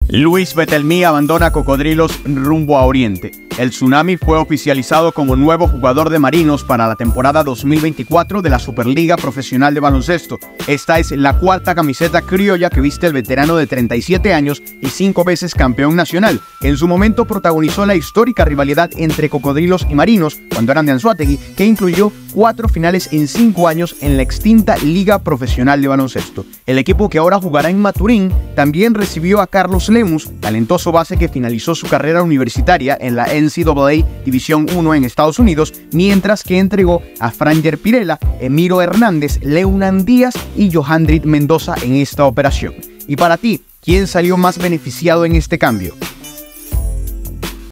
Luis Betelmí abandona Cocodrilos rumbo a Oriente. El Tsunami fue oficializado como nuevo jugador de Marinos para la temporada 2024 de la Superliga Profesional de Baloncesto. Esta es la cuarta camiseta criolla que viste el veterano de 37 años y 5 veces campeón nacional, que en su momento protagonizó la histórica rivalidad entre Cocodrilos y Marinos cuando eran de Anzoátegui, que incluyó 4 finales en 5 años en la extinta Liga Profesional de Baloncesto. El equipo que ahora jugará en Maturín también recibió a Carlos Lemus, talentoso base que finalizó su carrera universitaria en la NCAA División 1 en Estados Unidos, mientras que entregó a Franger Pirela, Emiro Hernández, Leunan Díaz y Johandrit Mendoza en esta operación. Y para ti, ¿quién salió más beneficiado en este cambio?